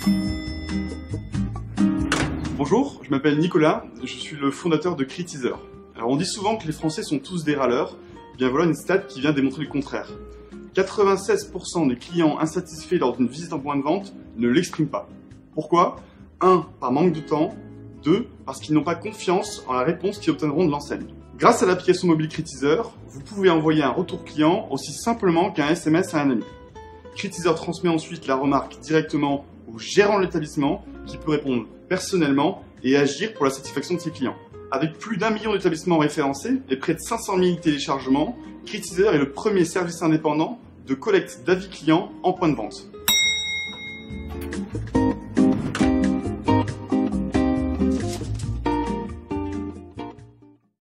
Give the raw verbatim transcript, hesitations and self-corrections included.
Bonjour, je m'appelle Nicolas, je suis le fondateur de Critizer. Alors on dit souvent que les Français sont tous des râleurs, bien voilà une stat qui vient démontrer le contraire. quatre-vingt-seize pour cent des clients insatisfaits lors d'une visite en point de vente ne l'expriment pas. Pourquoi? un Par manque de temps. deux Parce qu'ils n'ont pas confiance en la réponse qu'ils obtiendront de l'enseigne. Grâce à l'application mobile Critizer, vous pouvez envoyer un retour client aussi simplement qu'un S M S à un ami. Critizer transmet ensuite la remarque directement au gérant de l'établissement qui peut répondre personnellement et agir pour la satisfaction de ses clients. Avec plus d'un million d'établissements référencés et près de cinq cent mille téléchargements, Critizer est le premier service indépendant de collecte d'avis clients en point de vente.